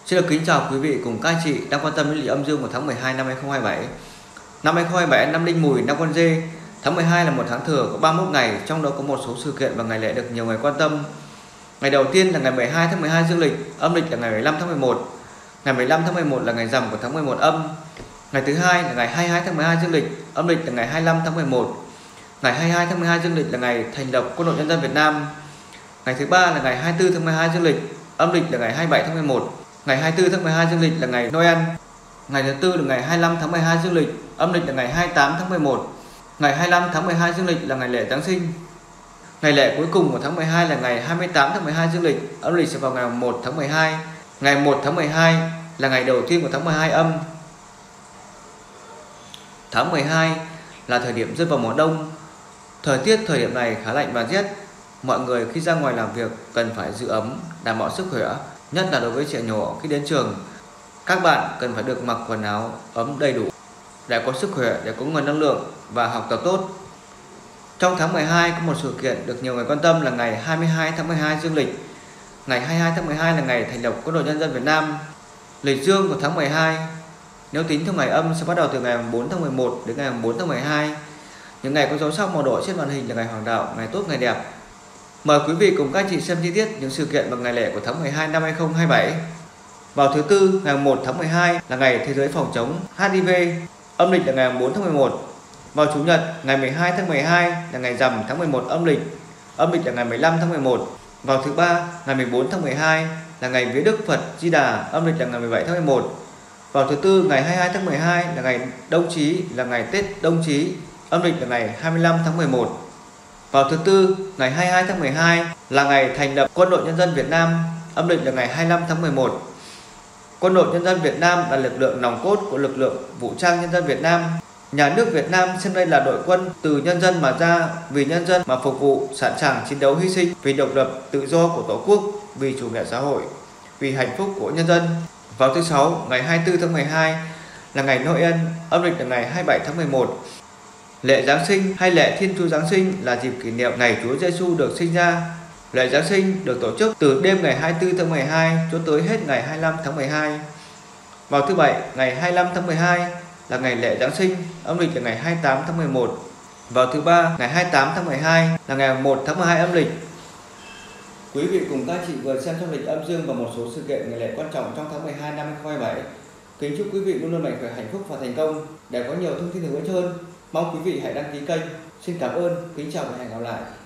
Xin được kính chào quý vị cùng các anh chị đang quan tâm đến lịch âm dương của tháng 12 năm 2027. Năm 2027 năm Đinh Mùi năm Con Dê. Tháng 12 là một tháng thừa có 31 ngày, trong đó có một số sự kiện và ngày lễ được nhiều người quan tâm. Ngày đầu tiên là ngày 12 tháng 12 dương lịch, âm lịch là ngày 15 tháng 11. Ngày 15 tháng 11 là ngày rằm của tháng 11 âm. Ngày thứ hai là ngày 22 tháng 12 dương lịch, âm lịch là ngày 25 tháng 11. Ngày 22 tháng 12 dương lịch là ngày thành lập Quân đội Nhân dân Việt Nam. Ngày thứ ba là ngày 24 tháng 12 dương lịch, âm lịch là ngày 27 tháng 11. Ngày 24 tháng 12 dương lịch là ngày Noel. Ngày thứ tư là ngày 25 tháng 12 dương lịch, âm lịch là ngày 28 tháng 11. Ngày 25 tháng 12 dương lịch là ngày lễ Giáng sinh. Ngày lễ cuối cùng của tháng 12 là ngày 28 tháng 12 dương lịch, âm lịch sẽ vào ngày 1 tháng 12. Ngày 1 tháng 12 là ngày đầu tiên của tháng 12 âm. Tháng 12 là thời điểm rơi vào mùa đông. Thời tiết thời điểm này khá lạnh và rét. Mọi người khi ra ngoài làm việc cần phải giữ ấm, đảm bảo sức khỏe, nhất là đối với trẻ nhỏ khi đến trường. Các bạn cần phải được mặc quần áo ấm đầy đủ để có sức khỏe, để có nguồn năng lượng và học tập tốt. Trong tháng 12 có một sự kiện được nhiều người quan tâm là ngày 22 tháng 12 dương lịch. Ngày 22 tháng 12 là ngày thành lập Quân đội Nhân dân Việt Nam. Lịch dương của tháng 12 nếu tính theo ngày âm sẽ bắt đầu từ ngày 4 tháng 11 đến ngày 4 tháng 12. Những ngày có dấu sao màu đỏ trên màn hình là ngày hoàng đạo, ngày tốt, ngày đẹp. Mời quý vị cùng các anh chị xem chi tiết những sự kiện và ngày lễ của tháng 12 năm 2027. Vào thứ Tư, ngày 1 tháng 12 là ngày Thế giới phòng chống HIV, âm lịch là ngày 4 tháng 11. Vào Chủ nhật, ngày 12 tháng 12 là ngày rằm tháng 11 âm lịch là ngày 15 tháng 11. Vào thứ Ba, ngày 14 tháng 12 là ngày Vía Đức Phật Di Đà, âm lịch là ngày 17 tháng 11. Vào thứ Tư, ngày 22 tháng 12 là ngày Đông Chí, là ngày Tết Đông Chí, âm lịch là ngày 25 tháng 11. Vào thứ Tư, ngày 22 tháng 12 là ngày thành lập Quân đội Nhân dân Việt Nam, âm lịch là ngày 25 tháng 11. Quân đội Nhân dân Việt Nam là lực lượng nòng cốt của lực lượng vũ trang nhân dân Việt Nam. Nhà nước Việt Nam xem đây là đội quân từ nhân dân mà ra, vì nhân dân mà phục vụ, sẵn sàng chiến đấu hy sinh vì độc lập, tự do của Tổ quốc, vì chủ nghĩa xã hội, vì hạnh phúc của nhân dân. Vào thứ Sáu, ngày 24 tháng 12 là ngày Noel, âm lịch là ngày 27 tháng 11. Lễ Giáng sinh hay lễ Thiên Chúa Giáng sinh là dịp kỷ niệm ngày Chúa Giêsu được sinh ra. Lễ Giáng sinh được tổ chức từ đêm ngày 24 tháng 12 cho tới hết ngày 25 tháng 12. Vào thứ Bảy, ngày 25 tháng 12 là ngày lễ Giáng sinh, âm lịch là ngày 28 tháng 11. Vào thứ Ba, ngày 28 tháng 12 là ngày 1 tháng 12 âm lịch. Quý vị cùng các chị vừa xem trong lịch âm dương và một số sự kiện ngày lễ quan trọng trong tháng 12 năm 2027. Kính chúc quý vị luôn luôn mạnh khỏe, hạnh phúc và thành công. Để có nhiều thông tin hữu ích hơn, mong quý vị hãy đăng ký kênh. Xin cảm ơn, kính chào và hẹn gặp lại.